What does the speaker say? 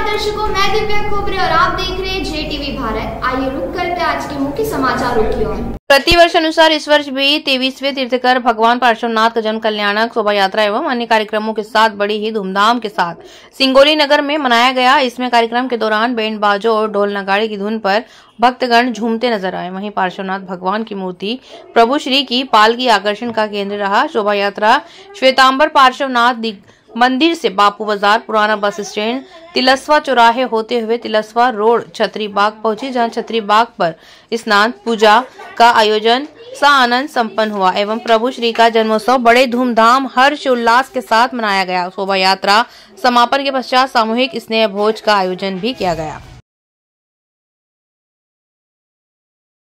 नमस्कार दर्शकों, मैं दिव्या खोबरे और आप देख रहे हैं JTV भारत। आइए रुक करते हैं आज के मुख्य समाचारों की ओर। प्रतिवर्ष अनुसार इस वर्ष भी 23वें तीर्थंकर भगवान पार्श्वनाथ का जन कल्याणक शोभा यात्रा एवं अन्य कार्यक्रमों के साथ बड़ी ही धूमधाम के साथ सिंगोली नगर में मनाया गया। इसमें कार्यक्रम के दौरान बैंड बाजों और ढोल नगाड़े की धुन पर भक्तगण झूमते नजर आए। वहीं पार्श्वनाथ भगवान की मूर्ति प्रभु श्री की पालकी आकर्षण का केंद्र रहा। शोभा यात्रा श्वेतांबर पार्श्वनाथ मंदिर से बापू बाजार, पुराना बस स्टैंड, तिलस्वा चौराहे होते हुए तिलस्वा रोड छतरी बाग पहुंची, जहां छतरी बाग पर स्नान पूजा का आयोजन आनंद संपन्न हुआ एवं प्रभु श्री का जन्मोत्सव बड़े धूमधाम हर्ष उल्लास के साथ मनाया गया। शोभा यात्रा समापन के पश्चात सामूहिक स्नेह भोज का आयोजन भी किया गया।